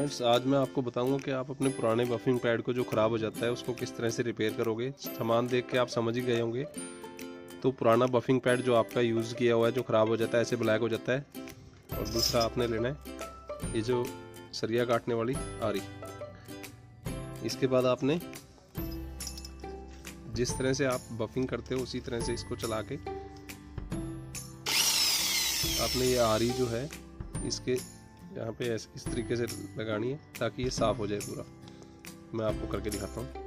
Friends, आज मैं आपको बताऊंगा कि आप अपने पुराने बफिंग पैड को जो ख़राब हो जाता है उसको किस तरह से रिपेयर करोगे। सामान देख के आप समझ ही गए होंगे। तो पुराना बफिंग पैड जो आपका यूज़ किया हुआ है जो ख़राब हो जाता है, ऐसे ब्लैक हो जाता है। और दूसरा आपने लेना है ये जो सरिया काटने वाली आरी। इसके बाद आपने जिस तरह से आप बफिंग करते हो उसी तरह से इसको चला के आपने ये आरी जो है इसके यहाँ पे इस तरीके से लगानी है ताकि ये साफ हो जाए पूरा। मैं आपको करके दिखाता हूँ।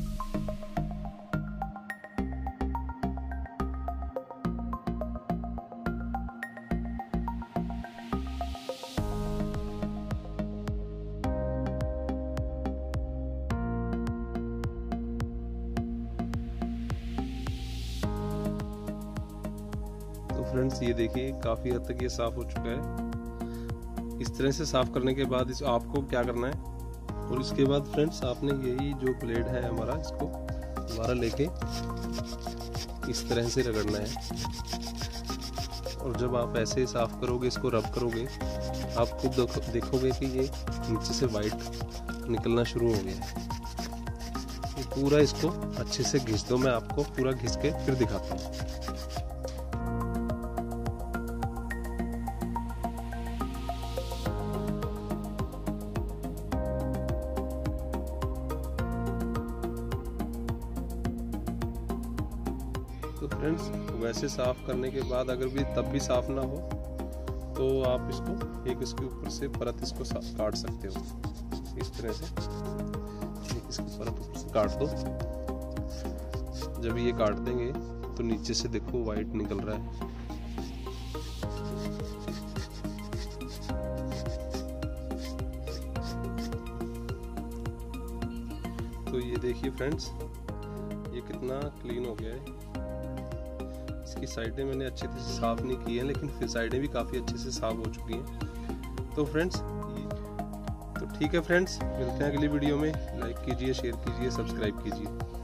तो फ्रेंड्स, ये देखिए काफ़ी हद तक ये साफ हो चुका है। इस तरह से साफ करने के बाद इस आपको क्या करना है, और इसके बाद फ्रेंड्स आपने यही जो ब्लेड है हमारा, इसको दोबारा लेके इस तरह से रगड़ना है। और जब आप ऐसे साफ करोगे, इसको रब करोगे, आप खुद देखोगे कि ये नीचे से वाइट निकलना शुरू हो गया है। ये पूरा इसको अच्छे से घिस दो। मैं आपको पूरा घिस के फिर दिखाता हूँ। तो फ्रेंड्स, वैसे साफ करने के बाद अगर भी तब भी साफ ना हो तो आप इसको इसके ऊपर से परत इसको काट सकते हो। इस तरह से इसकी परत ऊपर से काट दो। जब ये काट देंगे तो नीचे से देखो वाइट निकल रहा है। तो ये देखिए फ्रेंड्स, ये कितना क्लीन हो गया है। इसकी साइडें मैंने अच्छे से साफ नहीं की है, लेकिन फिर साइडें भी काफ़ी अच्छे से साफ हो चुकी हैं। तो फ्रेंड्स, तो ठीक है फ्रेंड्स, मिलते हैं अगली वीडियो में। लाइक कीजिए, शेयर कीजिए, सब्सक्राइब कीजिए।